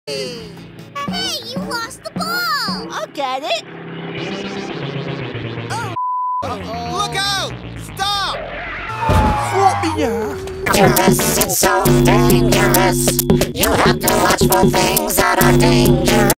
Hey, you lost the ball! I'll get it. Oh. Look out! Stop! Dangerous, it's so dangerous. You have to watch for things that are dangerous.